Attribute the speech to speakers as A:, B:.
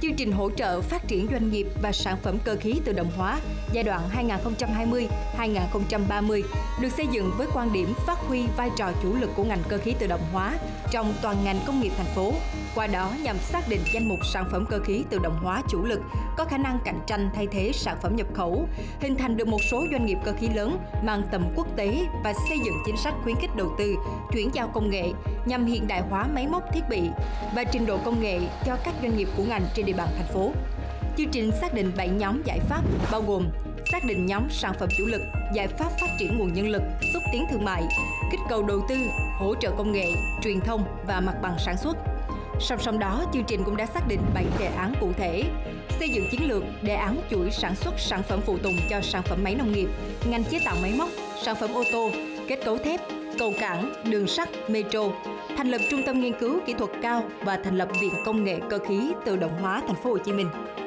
A: Chương trình hỗ trợ phát triển doanh nghiệp và sản phẩm cơ khí tự động hóa giai đoạn 2020-2030 được xây dựng với quan điểm phát huy vai trò chủ lực của ngành cơ khí tự động hóa trong toàn ngành công nghiệp thành phố. Qua đó nhằm xác định danh mục sản phẩm cơ khí tự động hóa chủ lực có khả năng cạnh tranh thay thế sản phẩm nhập khẩu, hình thành được một số doanh nghiệp cơ khí lớn mang tầm quốc tế và xây dựng chính sách khuyến khích đầu tư, chuyển giao công nghệ nhằm hiện đại hóa máy móc thiết bị và trình độ công nghệ cho các doanh nghiệp của ngành trên địa bàn thành phố. Chương trình xác định 7 nhóm giải pháp bao gồm xác định nhóm sản phẩm chủ lực, giải pháp phát triển nguồn nhân lực, xúc tiến thương mại, kích cầu đầu tư, hỗ trợ công nghệ, truyền thông và mặt bằng sản xuất. Song song đó, chương trình cũng đã xác định 7 đề án cụ thể, xây dựng chiến lược, đề án chuỗi sản xuất sản phẩm phụ tùng cho sản phẩm máy nông nghiệp, ngành chế tạo máy móc, sản phẩm ô tô, kết cấu thép, cầu cảng, đường sắt, metro, thành lập trung tâm nghiên cứu kỹ thuật cao và thành lập Viện Công nghệ Cơ khí Tự động hóa Thành phố Hồ Chí Minh.